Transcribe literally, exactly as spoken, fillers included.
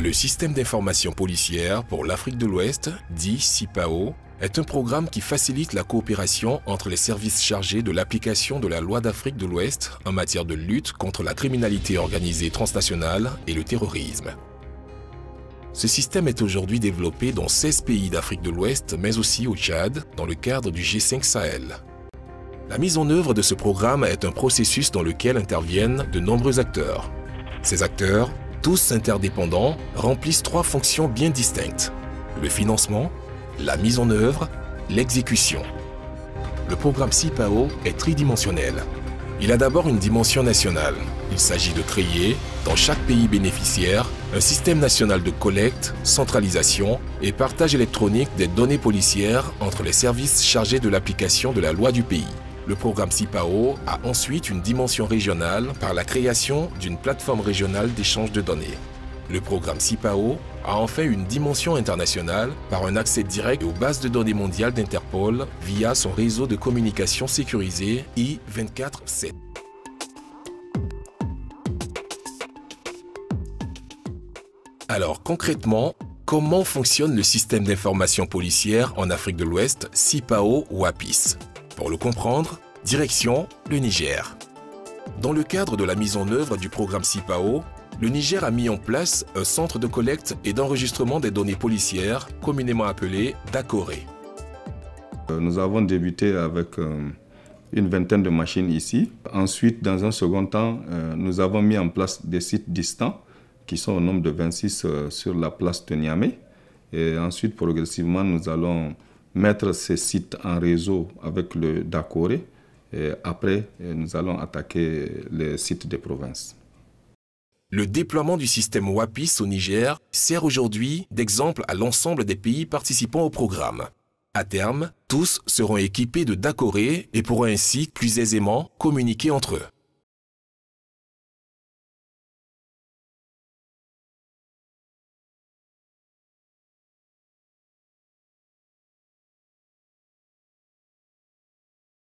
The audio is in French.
Le système d'information policière pour l'Afrique de l'Ouest, dit CIPAO, est un programme qui facilite la coopération entre les services chargés de l'application de la loi d'Afrique de l'Ouest en matière de lutte contre la criminalité organisée transnationale et le terrorisme. Ce système est aujourd'hui développé dans seize pays d'Afrique de l'Ouest, mais aussi au Tchad, dans le cadre du G cinq Sahel. La mise en œuvre de ce programme est un processus dans lequel interviennent de nombreux acteurs. Ces acteurs, tous interdépendants, remplissent trois fonctions bien distinctes: le financement, la mise en œuvre, l'exécution. Le programme CIPAO est tridimensionnel. Il a d'abord une dimension nationale. Il s'agit de créer, dans chaque pays bénéficiaire, un système national de collecte, centralisation et partage électronique des données policières entre les services chargés de l'application de la loi du pays. Le programme CIPAO a ensuite une dimension régionale par la création d'une plateforme régionale d'échange de données. Le programme CIPAO a enfin une dimension internationale par un accès direct aux bases de données mondiales d'Interpol via son réseau de communication sécurisé I vingt-quatre sept. Alors concrètement, comment fonctionne le système d'information policière en Afrique de l'Ouest CIPAO WAPIS? Pour le comprendre, direction le Niger. Dans le cadre de la mise en œuvre du programme CIPAO, le Niger a mis en place un centre de collecte et d'enregistrement des données policières, communément appelé DACORE. Nous avons débuté avec euh, une vingtaine de machines ici. Ensuite, dans un second temps, euh, nous avons mis en place des sites distants qui sont au nombre de vingt-six euh, sur la place de Niamey. Et ensuite, progressivement, nous allons mettre ces sites en réseau avec le DACORE. Et après, nous allons attaquer les sites des provinces. Le déploiement du système WAPIS au Niger sert aujourd'hui d'exemple à l'ensemble des pays participant au programme. À terme, tous seront équipés de DACORE et pourront ainsi plus aisément communiquer entre eux.